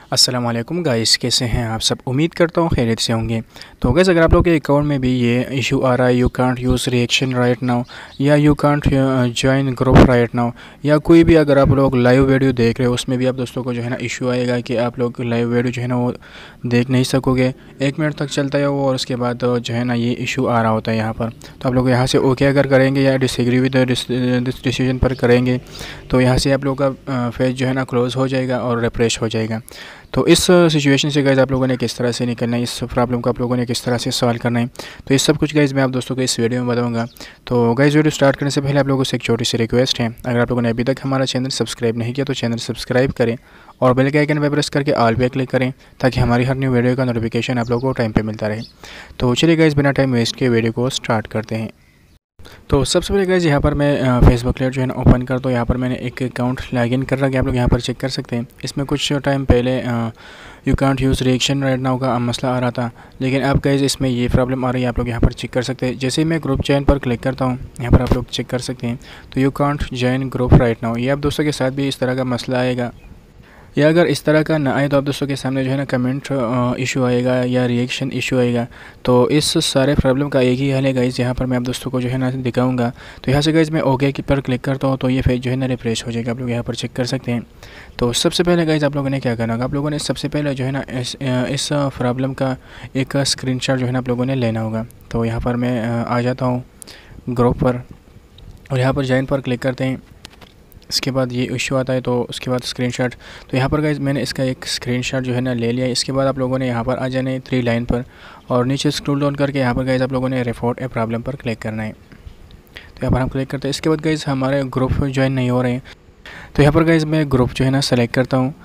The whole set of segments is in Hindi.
अस्सलाम वालेकुम गाइस, कैसे हैं आप सब। उम्मीद करता हूँ खैरियत से होंगे। तो गाइस, अगर आप लोग के अकाउंट में भी ये इशू आ रहा है, you can't use reaction right now, या you can't join group right now, या कोई भी अगर आप लोग लाइव वीडियो देख रहे हो उसमें भी आप दोस्तों को जो है ना इशू आएगा कि आप लोग लाइव वीडियो जो है ना वो देख नहीं सकोगे। 1 मिनट तक चलता है वो और उसके बाद जो है ना ये इशू आ रहा होता है यहाँ पर। तो आप लोग यहाँ से ओके अगर करेंगे या डिसएग्री विद दिस डिसीजन पर करेंगे तो यहाँ से आप लोग का फेस जो है ना क्लोज़ हो जाएगा और रिफ्रेश हो जाएगा। तो इस सिचुएशन से गाइज़ आप लोगों ने किस तरह से निकलना है, इस प्रॉब्लम को आप लोगों ने किस तरह से सॉल्व करना है, तो ये सब कुछ गाइज़ मैं आप दोस्तों को इस वीडियो में बताऊंगा। तो गाइज़, वीडियो स्टार्ट करने से पहले आप लोगों से एक छोटी सी रिक्वेस्ट है, अगर आप लोगों ने अभी तक हमारा चैनल सब्सक्राइब नहीं किया तो चैनल सब्सक्राइब करें और बेल के आइकन पर प्रेस करके ऑल पे क्लिक करें ताकि हमारी हर न्यू वीडियो का नोटिफिकेशन आप लोगों को टाइम पर मिलता रहे। तो चलिए गाइज़, बिना टाइम वेस्ट के वीडियो को स्टार्ट करते हैं। तो सबसे पहले गाइज़ यहाँ पर मैं फेसबुक लेट जो है ना ओपन कर तो यहाँ पर मैंने एक अकाउंट लॉगिन कर रखा है, आप लोग यहाँ पर चेक कर सकते हैं। इसमें कुछ टाइम पहले you can't use reaction right now का मसला आ रहा था, लेकिन अब गाइज़ इसमें ये प्रॉब्लम आ रही है, आप लोग यहाँ पर चेक कर सकते हैं। जैसे ही मैं ग्रुप जॉइन पर क्लिक करता हूँ, यहाँ पर आप लोग चेक कर सकते हैं तो you can't join group right now, ये आप दोस्तों के साथ भी इस तरह का मसला आएगा। या अगर इस तरह का ना आए तो आप दोस्तों के सामने जो है ना कमेंट इशू आएगा या रिएक्शन इशू आएगा। तो इस सारे प्रॉब्लम का एक ही हल है गाइज़, यहाँ पर मैं आप दोस्तों को जो है ना दिखाऊंगा। तो यहाँ से गाइज़ मैं ओके की पर क्लिक करता हूँ तो ये फेज जो है ना रिफ्रेश हो जाएगा, आप लोग यहाँ पर चेक कर सकते हैं। तो सबसे पहले गाइज़ आप लोगों ने क्या करना होगा, आप लोगों ने सबसे पहले जो है ना इस प्रॉब्लम का एक स्क्रीनशॉट जो है ना आप लोगों ने लेना होगा। तो यहाँ पर मैं आ जाता हूँ ग्रुप पर और यहाँ पर ज्वाइन पर क्लिक करते हैं। इसके बाद ये इशू आता है तो उसके बाद स्क्रीनशॉट। तो यहाँ पर गाइज़ मैंने इसका एक स्क्रीनशॉट जो है ना ले लिया। इसके बाद आप लोगों ने यहाँ पर आ जाना है 3 लाइन पर और नीचे स्क्रॉल डाउन करके यहाँ पर गाइज़ आप लोगों ने रिपोर्ट ए प्रॉब्लम पर क्लिक करना है। तो यहाँ पर हम क्लिक करते हैं। इसके बाद गाइज़ हमारे ग्रुप ज्वाइन नहीं हो रहे हैं, तो यहाँ पर गाइज़ मैं ग्रुप जो है ना सेलेक्ट करता हूँ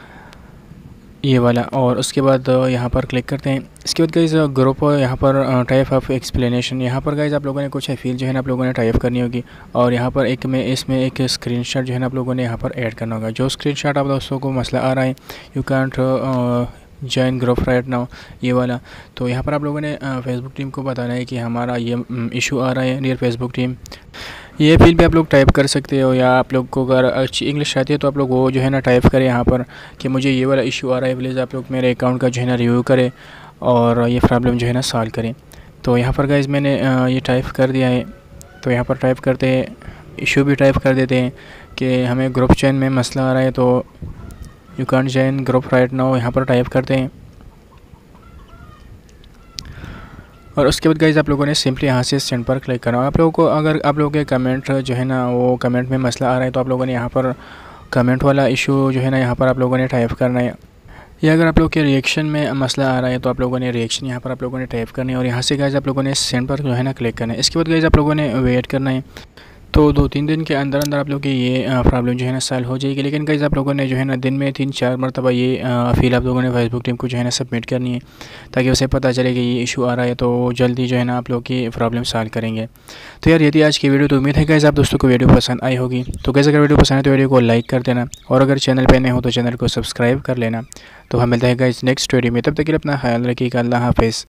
ये वाला और उसके बाद यहाँ पर क्लिक करते हैं। इसके बाद गाइज़ ग्रुप यहाँ पर टाइप ऑफ एक्सप्लेनेशन, यहाँ पर गाइज़ आप लोगों ने कुछ फील जो है ना आप लोगों ने टाइप करनी होगी और यहाँ पर इसमें एक स्क्रीनशॉट जो है ना आप लोगों ने यहाँ पर ऐड करना होगा। जो स्क्रीनशॉट आप दोस्तों को मसला आ रहा है you can't join group right now ये वाला, तो यहाँ पर आप लोगों ने फेसबुक टीम को बताना है कि हमारा ये इशू आ रहा है डियर फेसबुक टीम। ये फील भी आप लोग टाइप कर सकते हो या आप लोग को अगर अच्छी इंग्लिश आती है तो आप लोग वो जो है ना टाइप करें यहाँ पर कि मुझे ये वाला इशू आ रहा है, प्लीज़ आप लोग मेरे अकाउंट का जो है ना रिव्यू करें और ये प्रॉब्लम जो है ना सॉल्व करें। तो यहाँ पर गाइज़ मैंने ये टाइप कर दिया है। तो यहाँ पर टाइप करते हैं, इशू भी टाइप कर देते हैं कि हमें ग्रुप चैन में मसला आ रहा है तो you can't join group right now यहाँ पर टाइप करते हैं। और उसके बाद गाइज़ आप लोगों ने सिंपली यहाँ से सेंड पर क्लिक करना है। आप लोगों को अगर आप लोगों के कमेंट जो है ना वो कमेंट में मसला आ रहा है तो आप लोगों ने यहाँ पर कमेंट वाला इशू जो है ना यहाँ पर आप लोगों ने टाइप करना है। या अगर आप लोग के रिएक्शन में मसला आ रहा है तो आप लोगों ने रिएक्शन यहाँ पर आप लोगों ने टाइप करनी है और यहाँ से गाइज़ आप लोगों ने सेंड पर जो है ना क्लिक करना है। इसके बाद गाइज़ आप लोगों ने वेट करना है। तो 2-3 दिन के अंदर अंदर आप लोग की ये प्रॉब्लम जो है ना सॉल्व हो जाएगी। लेकिन गाइज़ आप लोगों ने जो है ना दिन में 3-4 मरतबा ये फील आप लोगों ने फेसबुक टीम को जो है ना सबमिट करनी है ताकि उसे पता चले कि ये इशू आ रहा है, तो जल्दी जो है ना आप लोग की प्रॉब्लम सॉल्व करेंगे। तो यार ये थी आज की वीडियो। तो उम्मीद है गाइज़ आप दोस्तों को वीडियो पसंद आई होगी। तो गाइज़ अगर वीडियो पसंद है तो वीडियो को लाइक कर देना और अगर चैनल पर नए हो तो चैनल को सब्सक्राइब कर लेना। तो हम मिलते हैं गाइज़ नेक्स्ट वीडियो में, तब तक के लिए अपना ख्याल रखिएगा। अल्लाह हाफ़िज़।